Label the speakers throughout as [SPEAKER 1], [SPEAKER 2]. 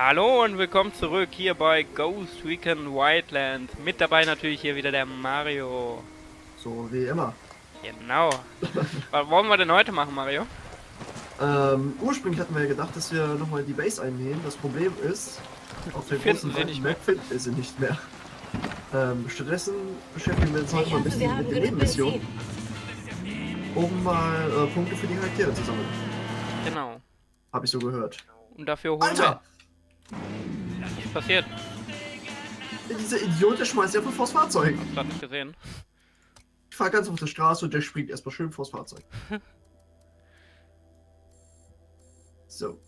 [SPEAKER 1] Hallo und willkommen zurück hier bei Ghost Recon Wildlands. Mit dabei natürlich hier wieder der Mario.
[SPEAKER 2] So wie immer.
[SPEAKER 1] Genau. Was wollen wir denn heute machen, Mario?
[SPEAKER 2] Ursprünglich hatten wir ja gedacht, dass wir nochmal die Base einnehmen. Das Problem ist, auf der
[SPEAKER 1] Finden
[SPEAKER 2] großen
[SPEAKER 1] sie
[SPEAKER 2] weiten
[SPEAKER 1] nicht
[SPEAKER 2] Map finden wir sie nicht mehr. Stattdessen beschäftigen wir uns heute mal ein bisschen mit den Nebenmissionen, um mal Punkte für die Charaktere zu sammeln.
[SPEAKER 1] Genau.
[SPEAKER 2] Habe ich so gehört.
[SPEAKER 1] Und dafür holen
[SPEAKER 2] Alter!
[SPEAKER 1] wir... Was ist passiert?
[SPEAKER 2] Dieser Idiot, der schmeißt einfach vors Fahrzeug.
[SPEAKER 1] Hab's grad nicht gesehen.
[SPEAKER 2] Ich fahre ganz auf der Straße und der springt erstmal schön vors Fahrzeug. So.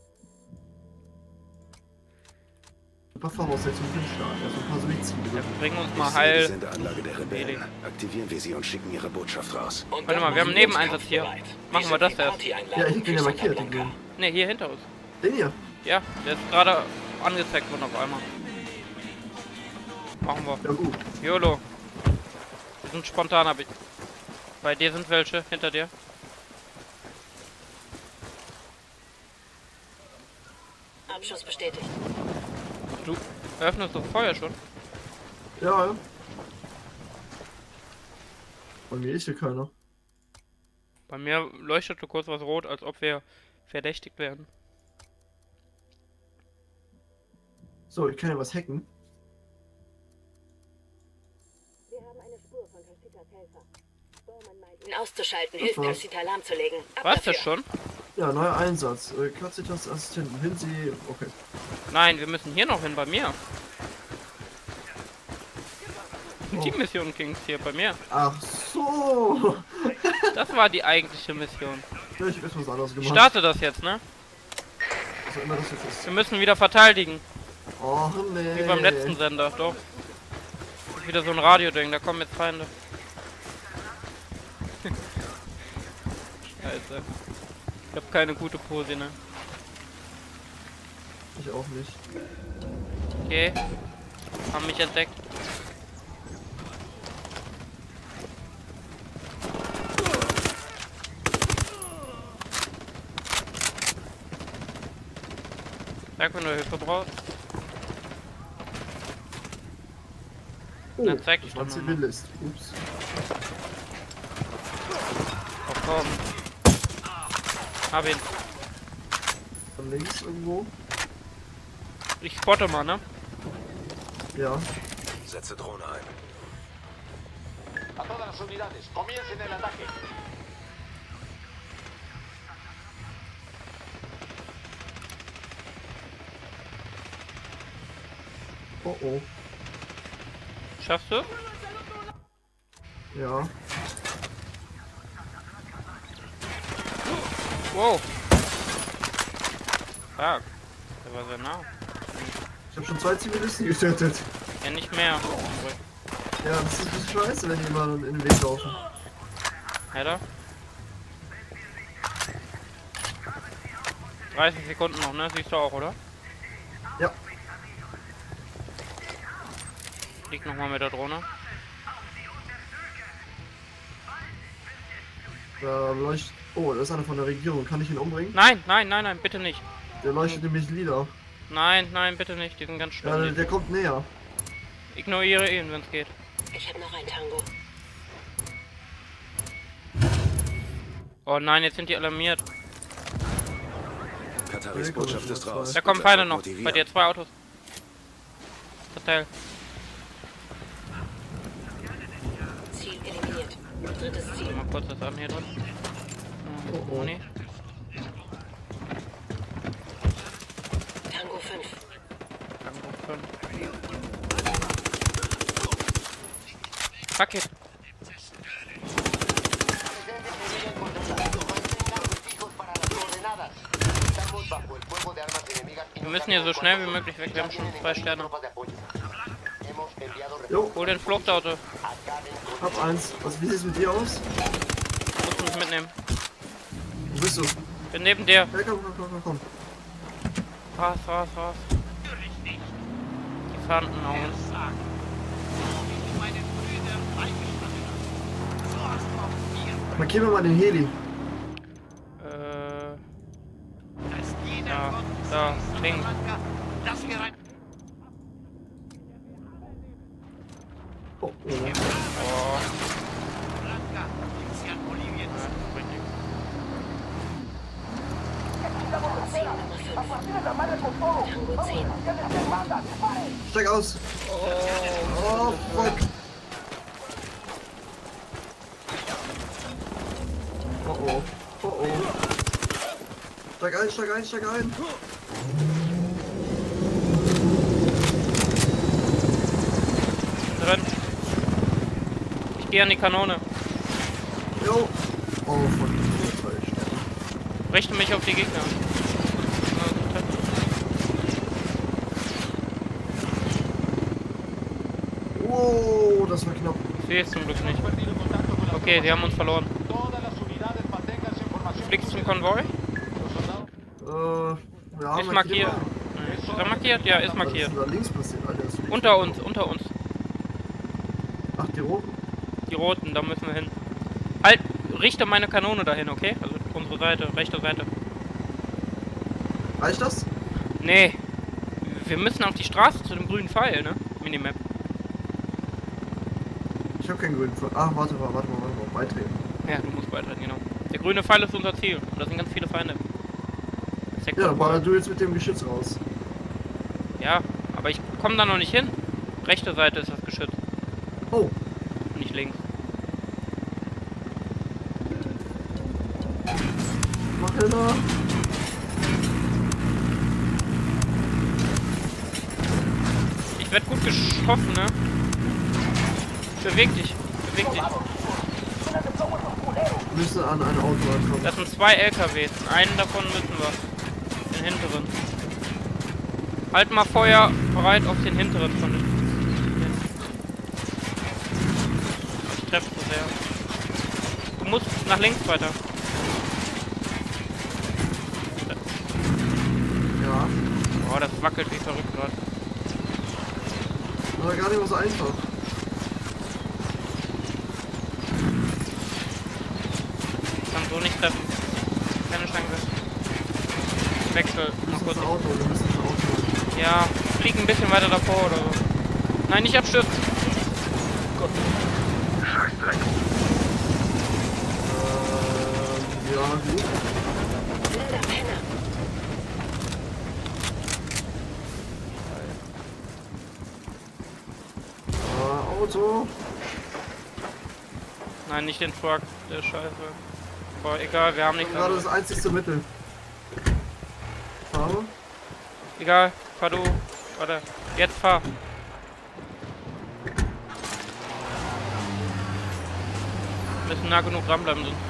[SPEAKER 2] Ein paar Voraussetzungen für den Start. Also ein paar Suizide.
[SPEAKER 1] Wir bringen uns
[SPEAKER 3] Ich
[SPEAKER 1] mal
[SPEAKER 3] sehe die
[SPEAKER 1] heil...
[SPEAKER 3] Sendeanlage der Rebellen. Aktivieren wir sie und schicken ihre Botschaft raus.
[SPEAKER 1] Warte mal, wir haben einen Nebeneinsatz hier. Machen wir das erst.
[SPEAKER 2] Ja, ich bin ja markiert.
[SPEAKER 1] Ne, hier hinter uns.
[SPEAKER 2] Den hier.
[SPEAKER 1] Ja, der ist gerade angezeigt worden auf einmal. Machen wir.
[SPEAKER 2] Ja gut.
[SPEAKER 1] YOLO. Wir sind spontan, aber bei dir sind welche, hinter dir.
[SPEAKER 4] Abschuss bestätigt.
[SPEAKER 1] Du öffnest das Feuer schon.
[SPEAKER 2] Ja, ja. Bei mir ist hier keiner.
[SPEAKER 1] Bei mir leuchtete kurz was rot, als ob wir verdächtigt werden.
[SPEAKER 2] So, ich kann ja was hacken.
[SPEAKER 4] Wir haben eine Spur von Calcitas Helfer. Bowman meint, ihn auszuschalten, hilft Calcita lahmzulegen.
[SPEAKER 1] Was das schon?
[SPEAKER 2] Ja, neuer Einsatz. Calcitas Assistenten. Hinsee. Okay.
[SPEAKER 1] Nein, wir müssen hier noch hin, bei mir.
[SPEAKER 2] Oh.
[SPEAKER 1] Die Mission ging's hier bei mir.
[SPEAKER 2] Ach so.
[SPEAKER 1] Das war die eigentliche Mission.
[SPEAKER 2] Ja, ich hab erst was anderes
[SPEAKER 1] Ich
[SPEAKER 2] gemacht.
[SPEAKER 1] starte das jetzt, ne?
[SPEAKER 2] Was auch immer das jetzt ist.
[SPEAKER 1] Wir müssen wieder verteidigen.
[SPEAKER 2] Och nee.
[SPEAKER 1] Wie beim letzten Sender, doch. Ist wieder so ein Radio-Ding, da kommen jetzt Feinde. Scheiße. Ich hab keine gute Pose, ne?
[SPEAKER 2] Ich auch nicht.
[SPEAKER 1] Okay. Haben mich entdeckt. Sag, wenn du Hilfe brauchst.
[SPEAKER 2] Oh,
[SPEAKER 1] Dann zeig
[SPEAKER 2] das
[SPEAKER 1] dich
[SPEAKER 2] war
[SPEAKER 1] doch
[SPEAKER 2] ein
[SPEAKER 1] mal.
[SPEAKER 2] Zivilist. Ups.
[SPEAKER 1] Oh, komm. Hab ihn.
[SPEAKER 2] Von links irgendwo.
[SPEAKER 1] Ich spotte mal, ne?
[SPEAKER 2] Ja.
[SPEAKER 3] Setze Drohne ein.
[SPEAKER 5] A todas las unidades, comiencen el ataque.
[SPEAKER 2] Oh oh.
[SPEAKER 1] Schaffst du?
[SPEAKER 2] Ja.
[SPEAKER 1] Wow. Fuck. Der war sehr nah.
[SPEAKER 2] Ich habe schon 2 Zivilisten getötet.
[SPEAKER 1] Ja, nicht mehr.
[SPEAKER 2] Ja, das ist ein bisschen scheiße, wenn die mal in den Weg laufen.
[SPEAKER 1] Header. 30 Sekunden noch, ne? Siehst du auch, oder?
[SPEAKER 2] Ja.
[SPEAKER 1] Liegt nochmal mit der Drohne.
[SPEAKER 2] Da leuchtet. Oh, das ist einer von der Regierung. Kann ich ihn umbringen?
[SPEAKER 1] Nein, nein, nein, nein, bitte nicht.
[SPEAKER 2] Der leuchtet nämlich lila.
[SPEAKER 1] Nein, nein, bitte nicht. Die sind ganz
[SPEAKER 2] Ja,
[SPEAKER 1] schlimm.
[SPEAKER 2] der kommt näher.
[SPEAKER 1] Ignoriere ihn, wenn es geht.
[SPEAKER 4] Ich habe noch ein Tango.
[SPEAKER 1] Oh nein, jetzt sind die alarmiert.
[SPEAKER 3] Kataris Botschaft ist raus.
[SPEAKER 1] Da kommen Feinde noch.
[SPEAKER 3] Motivieren.
[SPEAKER 1] Bei dir 2 Autos. Verteil.
[SPEAKER 4] Ziel eliminiert. Drittes Ziel.
[SPEAKER 1] Mal kurz das an hier drin.
[SPEAKER 2] Oh, oh.
[SPEAKER 1] Nee.
[SPEAKER 4] Tango 5.
[SPEAKER 1] Fuck it. Wir müssen hier so schnell wie möglich weg. Wir haben schon 2 Sterne.
[SPEAKER 2] Jo,
[SPEAKER 1] Hol den Fluchtauto.
[SPEAKER 2] hab eins. Wie sieht's mit dir aus?
[SPEAKER 1] Musst du mich mitnehmen.
[SPEAKER 2] Wo bist du?
[SPEAKER 1] Bin neben dir.
[SPEAKER 2] Ja, komm.
[SPEAKER 1] Raus. Die Fanden auf uns.
[SPEAKER 2] Markier mir mal den Heli.
[SPEAKER 1] Da, klingt.
[SPEAKER 2] Oh, oh.
[SPEAKER 1] Oh.
[SPEAKER 4] Tango 10.
[SPEAKER 2] Steig aus! Oh, fuck! Oh oh, oh oh. Steig ein, steig ein, steig ein!
[SPEAKER 1] Drin. Ich gehe an die Kanone.
[SPEAKER 2] Jo! Oh, fuck, ich bin falsch.
[SPEAKER 1] Richte mich auf die Gegner.
[SPEAKER 2] Wow, das war knapp.
[SPEAKER 1] Ich sehe es zum Glück nicht. Okay, sie haben uns verloren. Fliegst zum Konvoi?
[SPEAKER 2] Ja,
[SPEAKER 1] Ist markiert. Ist er markiert? Ja, ist markiert.
[SPEAKER 2] Was ist da links passiert, Alter? Das ist
[SPEAKER 1] Unter uns, unter uns.
[SPEAKER 2] Ach, die roten?
[SPEAKER 1] Die roten, da müssen wir hin. Halt, richte meine Kanone dahin, okay? Also unsere Seite, rechte Seite.
[SPEAKER 2] Reicht das?
[SPEAKER 1] Nee. Wir müssen auf die Straße zu dem grünen Pfeil, ne? Minimap.
[SPEAKER 2] Ich hab keinen grünen Pfeil. Ach, warte mal. Beitreten.
[SPEAKER 1] Ja, du musst beitreten, genau. Der grüne Pfeil ist unser Ziel. Und da sind ganz viele Feinde. Das ist der
[SPEAKER 2] Ja, dann
[SPEAKER 1] Konvoi.
[SPEAKER 2] baller du jetzt mit dem Geschütz raus.
[SPEAKER 1] Ja, aber ich komme da noch nicht hin. Rechte Seite ist das Geschütz.
[SPEAKER 2] Oh,
[SPEAKER 1] Nicht links.
[SPEAKER 2] mach Hilda.
[SPEAKER 1] Ich werd gut geschossen, ne? Beweg dich. Beweg dich.
[SPEAKER 2] Wir müssen an ein Auto ankommen.
[SPEAKER 1] Das sind 2 LKWs. Einen davon müssen wir. Den hinteren. Halt mal Feuer bereit auf den hinteren von den. Ich treffe so sehr. Du musst nach links weiter.
[SPEAKER 2] Ja,
[SPEAKER 1] Oh, das wackelt wie verrückt gerade.
[SPEAKER 2] aber gar nicht mal so einfach.
[SPEAKER 1] Ich kann so nicht treffen. Keine Chance. Wechsel.
[SPEAKER 2] Wir
[SPEAKER 1] Mal
[SPEAKER 2] müssen
[SPEAKER 1] kurz.
[SPEAKER 2] ins Auto, wir müssen ins Auto.
[SPEAKER 1] Ja, flieg ein bisschen weiter davor oder so. Nein, nicht abstürzen.
[SPEAKER 2] Ja, gut.
[SPEAKER 4] Wilder Penner.
[SPEAKER 2] Auto.
[SPEAKER 1] Nein, nicht den Truck. Der ist scheiße. Boah, egal, wir haben nichts
[SPEAKER 2] Gerade
[SPEAKER 1] anderes.
[SPEAKER 2] das einzigste Mittel. Fahre.
[SPEAKER 1] Egal, fahr du. Warte, jetzt fahr. Wir müssen nah genug dranbleiben, sonst.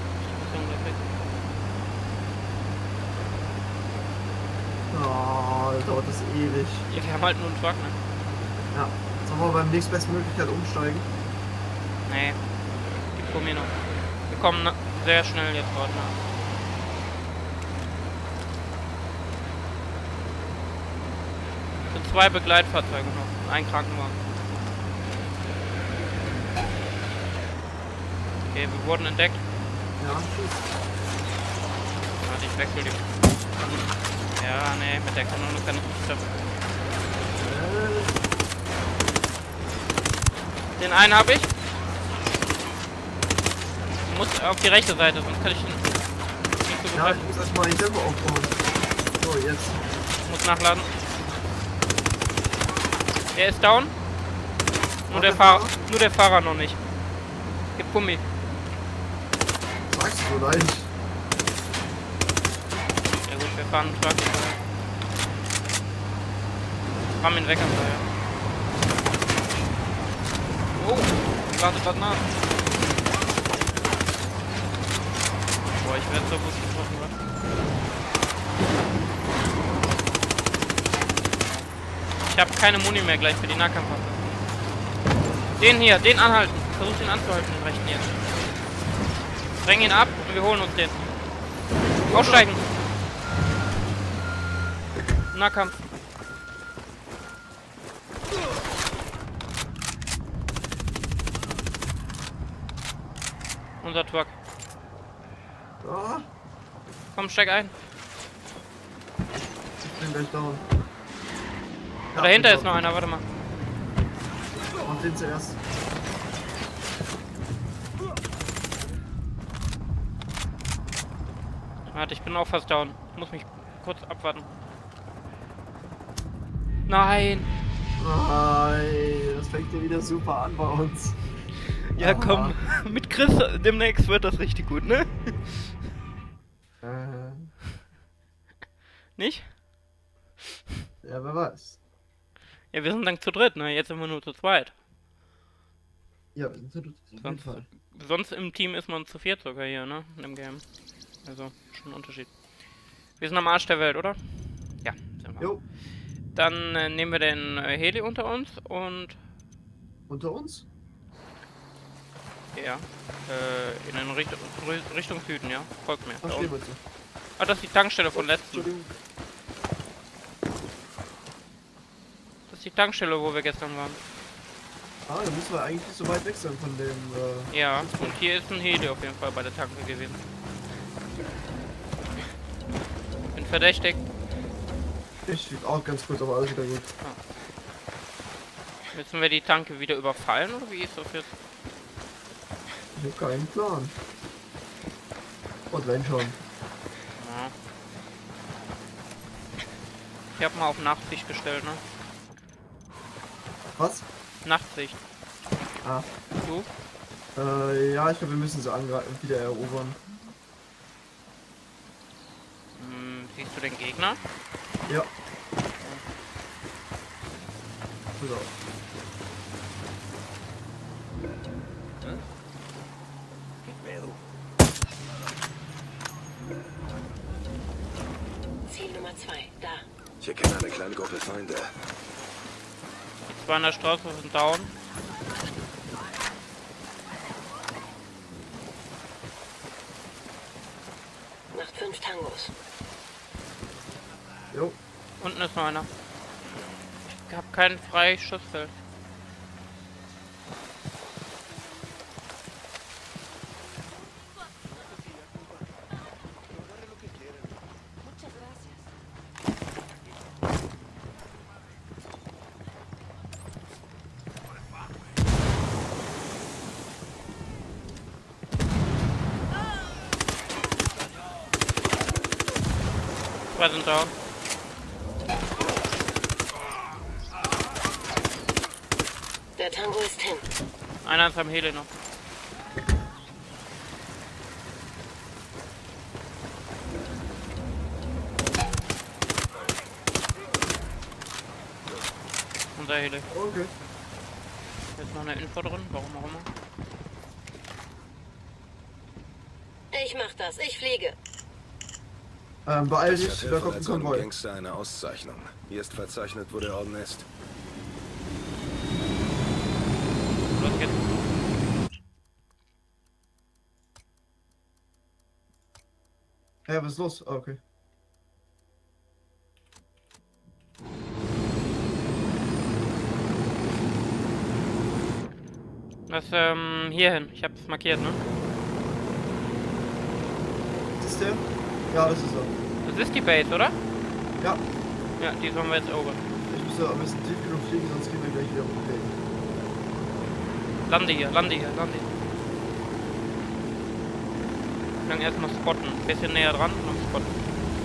[SPEAKER 2] Oh, dauert das ewig.
[SPEAKER 1] Ja, wir haben halt nur einen Truck, ne?
[SPEAKER 2] Ja. Sollen wir beim nächstbesten Möglichkeit umsteigen?
[SPEAKER 1] Nee. Gib vor mir noch. Wir kommen sehr schnell jetzt dort nach. Es sind 2 Begleitfahrzeuge noch und ein Krankenwagen. Okay, wir wurden entdeckt.
[SPEAKER 2] Ja, tschüss.
[SPEAKER 1] Warte, ich wechsel die. Ja, nee, mit der Kanone kann ich nicht treffen. Den einen habe ich. Du musst auf die rechte Seite, sonst kann ich ihn nicht so gut
[SPEAKER 2] Ja,
[SPEAKER 1] treffen.
[SPEAKER 2] ich muss erstmal ein Tempo aufbauen. So, jetzt.
[SPEAKER 1] Ich muss nachladen. Der ist down. Nur der Fahrer noch nicht. Gib Gummi.
[SPEAKER 2] Sagst du so leicht.
[SPEAKER 1] Ja gut, wir fahren einen Truck. Ramm ihn weg am Feuer. Oh, gerade nach. Boah, ich werde so gut getroffen, was? Ich habe keine Muni mehr gleich für die Nahkampfwaffe. Den hier, den anhalten. Versuch den anzuhalten, den rechten hier. Dräng ihn ab und wir holen uns den. Aussteigen. Nahkampf. Unser Truck.
[SPEAKER 2] Ja,
[SPEAKER 1] Komm, steig ein.
[SPEAKER 2] ich bin gleich down.
[SPEAKER 1] Dahinter ist noch einer, warte mal.
[SPEAKER 2] Mach den zuerst.
[SPEAKER 1] Warte, ich bin auch fast down. Muss mich kurz abwarten. Nein!
[SPEAKER 2] Nein, das fängt ja wieder super an bei uns.
[SPEAKER 1] Ja, komm, mit Chris demnächst wird das richtig gut, ne? Nicht?
[SPEAKER 2] Ja, wer weiß.
[SPEAKER 1] Ja, wir sind dann zu dritt, ne? Jetzt sind wir nur zu zweit.
[SPEAKER 2] Ja, wir sind zu dritt. Auf jeden Fall.
[SPEAKER 1] Sonst im Team ist man zu viert sogar hier, ne? Im Game. Also, schon ein Unterschied. Wir sind am Arsch der Welt, oder? Ja, sind wir.
[SPEAKER 2] Jo.
[SPEAKER 1] Dann nehmen wir den Heli unter uns und...
[SPEAKER 2] Unter uns?
[SPEAKER 1] Ja. In eine Richtung Süden, ja. Folgt mir.
[SPEAKER 2] Ach,
[SPEAKER 1] Da
[SPEAKER 2] steh
[SPEAKER 1] unten.
[SPEAKER 2] bitte.
[SPEAKER 1] Ah, das ist die Tankstelle von letzten.
[SPEAKER 2] Entschuldigung.
[SPEAKER 1] Das ist die Tankstelle, wo wir gestern waren.
[SPEAKER 2] Ah, dann müssen wir eigentlich nicht so weit weg sein von dem,
[SPEAKER 1] Ja, und hier ist ein Heli auf jeden Fall bei der Tanke gewesen. Bin verdächtig.
[SPEAKER 2] Ich auch ganz kurz, aber alles wieder gut.
[SPEAKER 1] Müssen wir die Tanke wieder überfallen oder wie ist das jetzt?
[SPEAKER 2] Ich habe keinen Plan. Und wenn schon.
[SPEAKER 1] Ja. Ich habe mal auf Nachtsicht gestellt, ne?
[SPEAKER 2] Was?
[SPEAKER 1] Nachtsicht.
[SPEAKER 2] Ah.
[SPEAKER 1] Du?
[SPEAKER 2] Ja, ich glaube, wir müssen sie angreifen, wieder erobern.
[SPEAKER 1] Siehst du den Gegner?
[SPEAKER 2] Ja. So.
[SPEAKER 4] Ziel Nummer 2, da.
[SPEAKER 3] Ich erkenne eine kleine Gruppe Feinde.
[SPEAKER 1] Die zwei an der Straße sind down.
[SPEAKER 4] Macht 5 Tangos.
[SPEAKER 2] Jo.
[SPEAKER 1] Unten ist noch einer. Ich habe kein freies Schussfeld. Zwei sind down.
[SPEAKER 4] Der Tango ist hin.
[SPEAKER 1] Einer ist am Heli noch. Unser Heli.
[SPEAKER 2] Okay.
[SPEAKER 1] Da ist noch eine Info drin, warum auch immer.
[SPEAKER 4] Ich mach das, ich fliege.
[SPEAKER 2] Beeil
[SPEAKER 3] Das
[SPEAKER 2] dich,
[SPEAKER 3] Kartell
[SPEAKER 2] da
[SPEAKER 3] verleiht
[SPEAKER 2] kommt ein
[SPEAKER 3] seinem
[SPEAKER 2] Konvoi.
[SPEAKER 3] Gangster eine Auszeichnung. Hier ist verzeichnet, wo der Orden ist.
[SPEAKER 1] Los geht's.
[SPEAKER 2] Ja, was ist los? Ah, okay.
[SPEAKER 1] Das, hier hin. Ich hab's markiert, ne?
[SPEAKER 2] Ist der? Ja, das ist er.
[SPEAKER 1] Das ist die Base, oder?
[SPEAKER 2] Ja.
[SPEAKER 1] Ja, die sollen wir jetzt erobern.
[SPEAKER 2] Ich muss da am besten tief genug fliegen, sonst gehen wir gleich wieder runter.
[SPEAKER 1] Lande hier, lande hier, lande hier. Wir können erstmal spotten. Ein bisschen näher dran und dann spotten.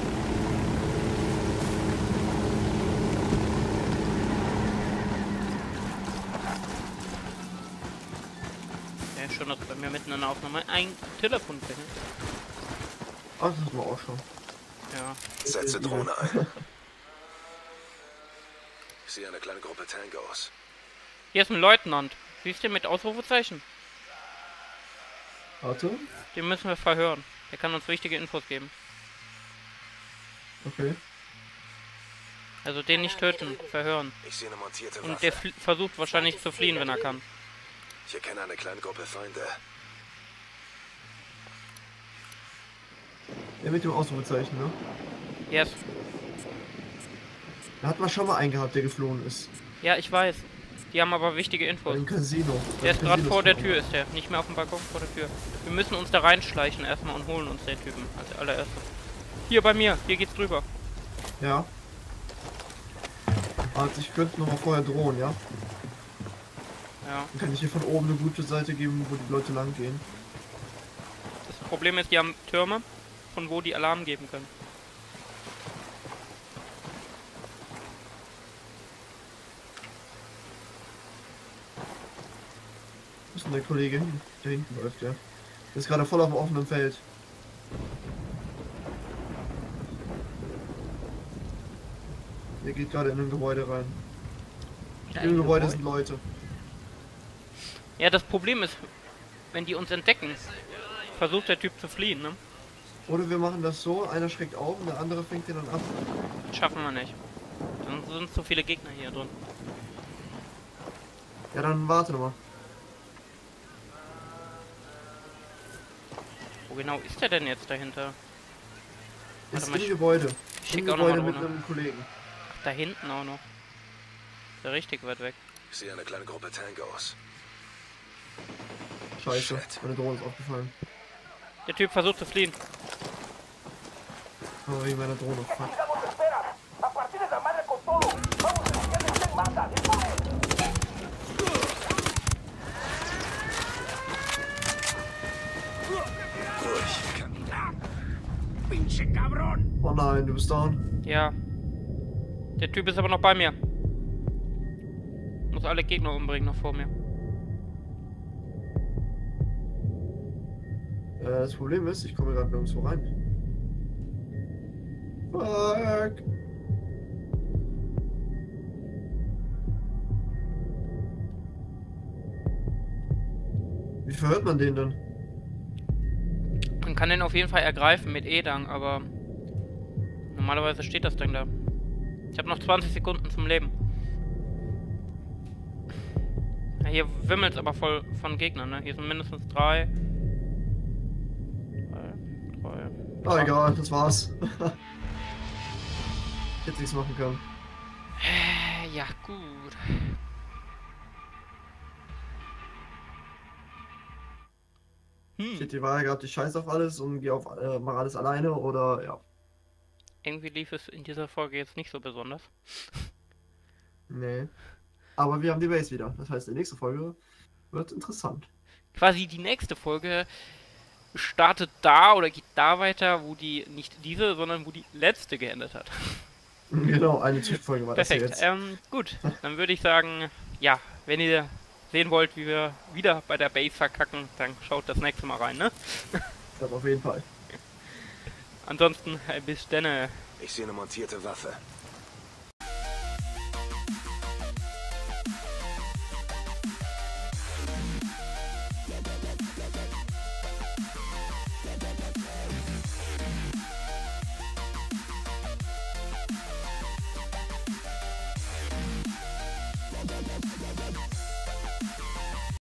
[SPEAKER 1] Ja, schon, dass bei mir mitten in der Aufnahme ein Telefon klingelt.
[SPEAKER 2] Ach, das war auch schon.
[SPEAKER 1] Ja.
[SPEAKER 3] Setze Drohne ein. Ich sehe eine kleine Gruppe Tangos.
[SPEAKER 1] Hier ist ein Leutnant. Siehst du mit Ausrufezeichen?
[SPEAKER 2] Warte.
[SPEAKER 1] Den müssen wir verhören. Der kann uns wichtige Infos geben.
[SPEAKER 2] Okay.
[SPEAKER 1] Also den nicht töten, verhören.
[SPEAKER 3] Ich sehe eine montierte
[SPEAKER 1] Und
[SPEAKER 3] Waffe.
[SPEAKER 1] der versucht wahrscheinlich zu fliehen, wenn er kann.
[SPEAKER 3] Ich erkenne eine kleine Gruppe Feinde.
[SPEAKER 2] Der mit dem Ausrufezeichen, ne?
[SPEAKER 1] Yes.
[SPEAKER 2] Da hat man schon mal einen gehabt, der geflohen ist.
[SPEAKER 1] Ja, ich weiß. Die haben aber wichtige
[SPEAKER 2] Bei
[SPEAKER 1] Infos.
[SPEAKER 2] dem Casino.
[SPEAKER 1] Der ist gerade
[SPEAKER 2] Casino
[SPEAKER 1] vor der
[SPEAKER 2] geflohen.
[SPEAKER 1] Tür, ist der. Nicht mehr auf dem Balkon, vor der Tür. Wir müssen uns da reinschleichen erstmal und holen uns den Typen als allererstes. Hier bei mir, hier geht's drüber.
[SPEAKER 2] Ja. Also ich könnte noch mal vorher drohen, ja?
[SPEAKER 1] Ja.
[SPEAKER 2] Dann kann ich hier von oben eine gute Seite geben, wo die Leute lang gehen.
[SPEAKER 1] Das Problem ist, die haben Türme, von wo die Alarm geben können.
[SPEAKER 2] Wo ist denn der Kollege hin? Der hinten läuft, ja. Der ist gerade voll auf dem offenen Feld. Der geht gerade in ein Gebäude rein.
[SPEAKER 1] Ja,
[SPEAKER 2] Im Gebäude sind Leute.
[SPEAKER 1] Ja, das Problem ist, wenn die uns entdecken, versucht der Typ zu fliehen, ne?
[SPEAKER 2] Oder wir machen das so, einer schreckt auf und der andere fängt den dann ab.
[SPEAKER 1] Das schaffen wir nicht. Dann sind so viele Gegner hier drin.
[SPEAKER 2] Ja, dann warte mal.
[SPEAKER 1] Wo genau ist der denn jetzt dahinter?
[SPEAKER 2] Ist
[SPEAKER 1] mal,
[SPEAKER 2] im Gebäude.
[SPEAKER 1] Ich schick
[SPEAKER 2] Im
[SPEAKER 1] auch noch
[SPEAKER 2] Gebäude
[SPEAKER 1] mal
[SPEAKER 2] mit
[SPEAKER 1] Drohne.
[SPEAKER 2] einem Kollegen.
[SPEAKER 1] Ach, da hinten auch noch. Ist ja richtig weit weg.
[SPEAKER 3] Ich sehe eine kleine Gruppe Tangos.
[SPEAKER 2] Scheiße,
[SPEAKER 3] Shit.
[SPEAKER 2] meine Drohne ist aufgefallen.
[SPEAKER 1] Der Typ versucht zu fliehen.
[SPEAKER 2] Oh, wegen meiner Drohne. Fuck. Oh nein, du bist down.
[SPEAKER 1] Ja. Der Typ ist aber noch bei mir. Muss alle Gegner umbringen noch vor mir.
[SPEAKER 2] Das Problem ist, ich komme gerade nirgendwo rein. Fuck. Wie verhört man den denn?
[SPEAKER 1] Man kann den auf jeden Fall ergreifen mit Edang, aber normalerweise steht das Ding da. Ich habe noch 20 Sekunden zum Leben. Ja, hier wimmelt es aber voll von Gegnern, ne? Hier sind mindestens drei.
[SPEAKER 2] Ah, egal, das war's. Ich hätte nichts machen können.
[SPEAKER 1] Ja, gut.
[SPEAKER 2] Ich hätte die Wahl gehabt, ich scheiß auf alles und gehe auf mach alles alleine oder ja.
[SPEAKER 1] Irgendwie lief es in dieser Folge jetzt nicht so besonders.
[SPEAKER 2] Nee. Aber wir haben die Base wieder. Das heißt, die nächste Folge wird interessant.
[SPEAKER 1] Quasi die nächste Folge startet da oder geht da weiter, wo die nicht diese, sondern wo die letzte geendet hat.
[SPEAKER 2] Genau, eine Zwischenfolge war
[SPEAKER 1] Perfekt.
[SPEAKER 2] das hier jetzt.
[SPEAKER 1] Gut, dann würde ich sagen, ja, wenn ihr sehen wollt, wie wir wieder bei der Base verkacken, dann schaut das nächste Mal rein, ne?
[SPEAKER 2] Das auf jeden Fall.
[SPEAKER 1] Ansonsten, bis dann.
[SPEAKER 3] Ich sehe eine montierte Waffe.